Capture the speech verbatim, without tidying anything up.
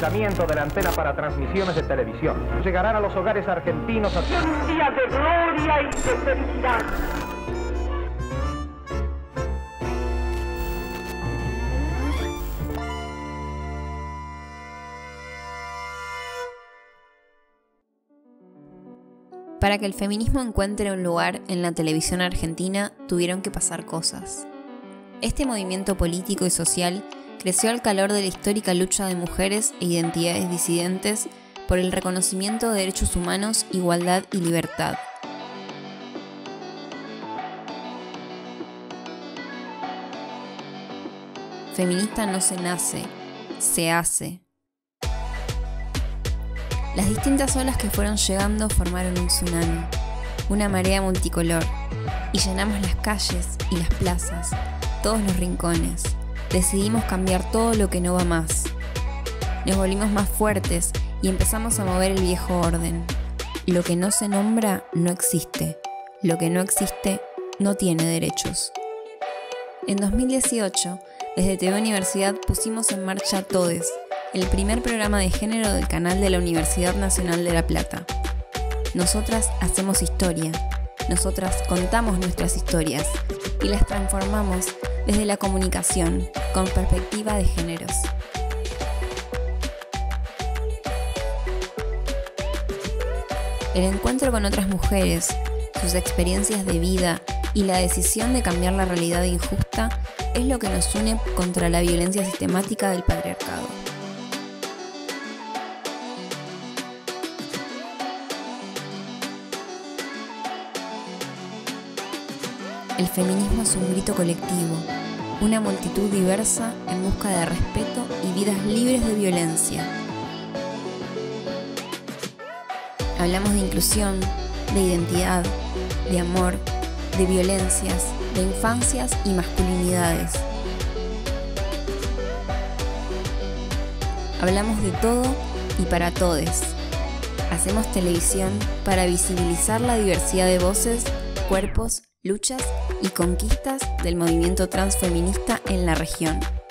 lanzamiento de la antena para transmisiones de televisión. Llegarán a los hogares argentinos a un día de gloria y de felicidad. Para que el feminismo encuentre un lugar en la televisión argentina, tuvieron que pasar cosas. Este movimiento político y social creció al calor de la histórica lucha de mujeres e identidades disidentes por el reconocimiento de derechos humanos, igualdad y libertad. Feminista no se nace, se hace. Las distintas olas que fueron llegando formaron un tsunami, una marea multicolor, y llenamos las calles y las plazas, todos los rincones. Decidimos cambiar todo lo que no va más. Nos volvimos más fuertes y empezamos a mover el viejo orden. Lo que no se nombra no existe. Lo que no existe no tiene derechos. En dos mil dieciocho, desde T V Universidad pusimos en marcha Todes, el primer programa de género del canal de la Universidad Nacional de La Plata. Nosotras hacemos historia, nosotras contamos nuestras historias y las transformamos desde la comunicación, con perspectiva de géneros. El encuentro con otras mujeres, sus experiencias de vida y la decisión de cambiar la realidad injusta es lo que nos une contra la violencia sistemática del patriarcado. El feminismo es un grito colectivo, una multitud diversa en busca de respeto y vidas libres de violencia. Hablamos de inclusión, de identidad, de amor, de violencias, de infancias y masculinidades. Hablamos de todo y para todes. Hacemos televisión para visibilizar la diversidad de voces, cuerpos, luchas y conquistas del movimiento transfeminista en la región.